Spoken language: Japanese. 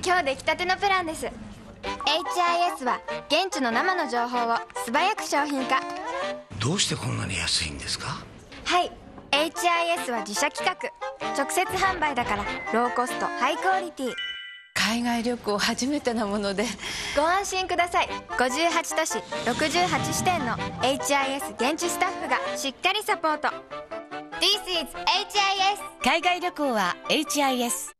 今日出来たてのプランです。 HIS は現地の生の情報を素早く商品化。 どうしてこんなに安いんですか？ はい、 HIS は自社企画、直接販売だからローコストハイクオリティ。 海外旅行初めてなもので。 ご安心ください。58都市68支店の HIS 現地スタッフがしっかりサポート。 This is HIS。 海外旅行は HIS。